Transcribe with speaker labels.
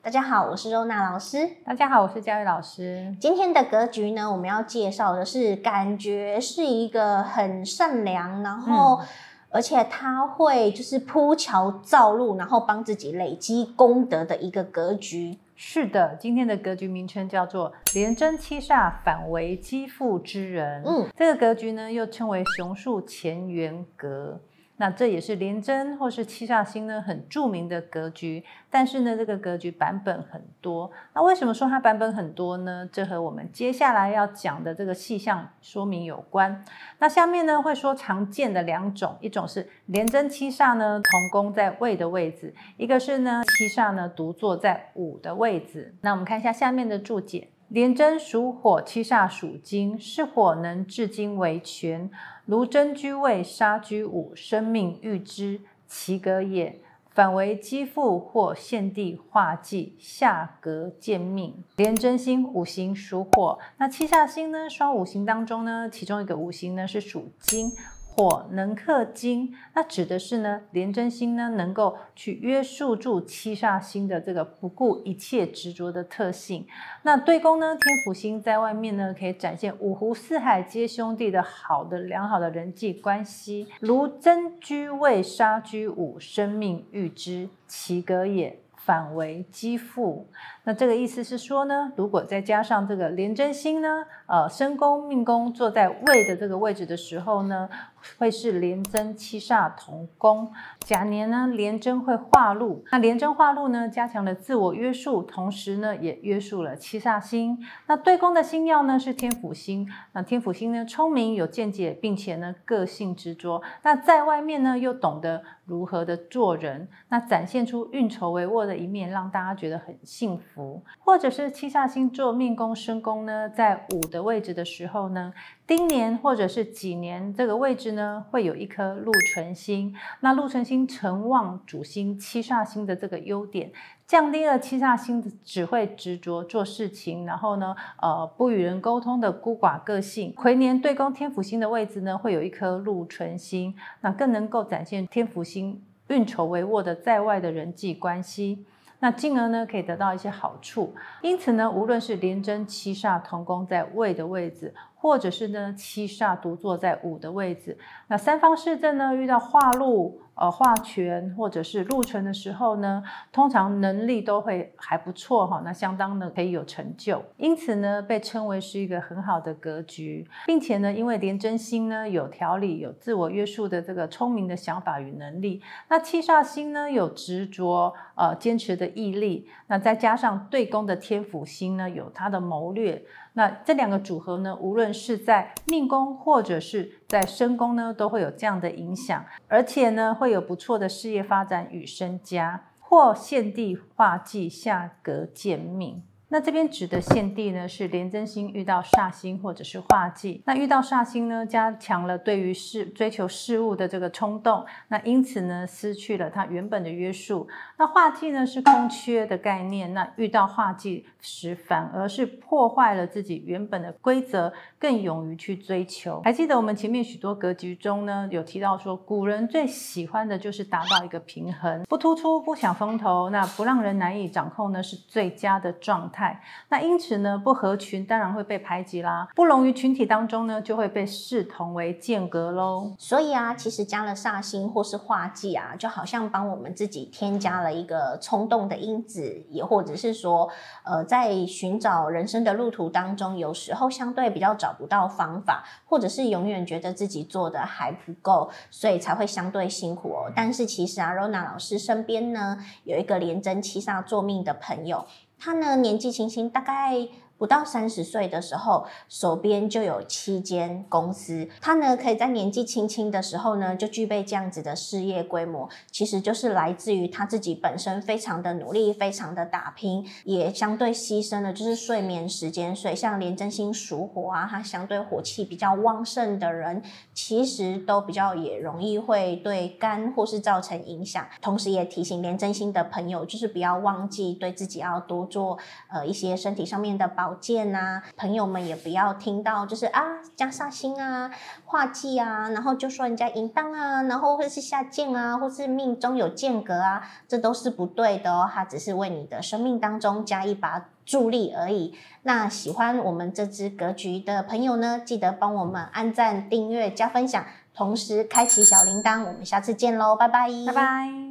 Speaker 1: 大家好，我是肉娜老师。
Speaker 2: 大家好，我是佳玉老师。
Speaker 1: 今天的格局呢，我们要介绍的是感觉是一个很善良，然后而且他会就是铺桥造路，然后帮自己累积功德的一个格局。
Speaker 2: 是的，今天的格局名称叫做廉贞七煞反为积富之人。这个格局呢又称为雄树乾元格。那这也是廉贞或是七煞星呢很著名的格局，但是呢这个格局版本很多。那为什么说它版本很多呢？这和我们接下来要讲的这个细项说明有关。那下面呢会说常见的两种，一种是廉贞七煞呢同宫在未的位置，一个是呢七煞呢独坐在午的位置。那我们看一下下面的注解。廉贞属火，七煞属金，是火能至金为权。如贞居位，杀居午，生命遇之，其格也。反为积富或献帝化忌，下格见命。廉贞星五行属火，那七煞星呢双五行当中呢，其中一个五行呢是属金。火能克金，那指的是呢，廉贞星呢能够去约束住七煞星的这个不顾一切执着的特性。那对宫呢，天府星在外面呢，可以展现五湖四海皆兄弟的良好的人际关系。如贞居位，杀居午，生命遇之，其格也。反为积富。那这个意思是说呢，如果再加上这个廉贞星呢，申宫、命宫坐在位的这个位置的时候呢，会是廉贞七煞同宫。甲年呢，廉贞会化禄，那廉贞化禄呢，加强了自我约束，同时呢，也约束了七煞星。那对宫的星曜呢是天府星，那天府星呢聪明有见解，并且呢个性执着。那在外面呢又懂得如何的做人，那展现出运筹帷幄的一面，让大家觉得很幸福。或者是七煞星做命宫、申宫呢，在午的位置的时候呢，丁年或者是己年这个位置呢，会有一颗禄存星。那禄存星承旺主星七煞星的这个优点，降低了七煞星只会执着做事情，然后呢，不与人沟通的孤寡个性。癸年对宫天府星的位置呢，会有一颗禄存星，那更能够展现天府星运筹帷幄的在外的人际关系。那进而呢可以得到一些好处。因此呢，无论是廉贞七煞同宫在未的位置，或者是呢七煞独坐在午的位置，那三方四正呢遇到化禄、化权或者是禄存的时候呢，通常能力都会还不错哈，那相当的可以有成就。因此呢，被称为是一个很好的格局，并且呢，因为廉贞星呢有条理、有自我约束的这个聪明的想法与能力，那七煞星呢有执着、坚持的毅力，那再加上对宫的天府星呢有他的谋略。那这两个组合呢，无论是在命宫或者是在申宫呢，都会有这样的影响，而且呢，会有不错的事业发展与身家，或献帝化忌，下格见命。那这边指的献帝呢，是廉贞星遇到煞星或者是化忌。那遇到煞星呢，加强了对于追求事物的这个冲动，那因此呢，失去了它原本的约束。那化忌呢是空缺的概念，那遇到化忌时反而是破坏了自己原本的规则，更勇于去追求。还记得我们前面许多格局中呢，有提到说，古人最喜欢的就是达到一个平衡，不突出，不抢风头，那不让人难以掌控呢，是最佳的状态。那因此呢，不合群当然会被排挤啦，不融于群体当中呢，就会被视同为间隔咯。
Speaker 1: 所以啊，其实加了煞星或是化忌啊，就好像帮我们自己添加了一个冲动的因子，也或者是说，在寻找人生的路途当中，有时候相对比较找不到方法，或者是永远觉得自己做的还不够，所以才会相对辛苦哦。但是其实啊，Rona 老师身边呢有一个廉贞七煞坐命的朋友。他呢年纪轻轻，大概不到30岁的时候，手边就有7间公司。他呢可以在年纪轻轻的时候呢就具备这样子的事业规模，其实就是来自于他自己本身非常的努力，非常的打拼，也相对牺牲了就是睡眠时间。所以像廉贞星属火啊，他相对火气比较旺盛的人，其实都比较也容易会对肝或是造成影响。同时也提醒廉贞星的朋友，就是不要忘记对自己要多做一些身体上面的保宝剑啊，朋友们也不要听到就是加煞星啊、化忌啊，然后就说人家淫荡啊，然后或是下贱啊，或是命中有间隔啊，这都是不对的哦，它只是为你的生命当中加一把助力而已。那喜欢我们这支格局的朋友呢，记得帮我们按赞、订阅、加分享，同时开启小铃铛。我们下次见喽，拜拜，
Speaker 2: 拜拜。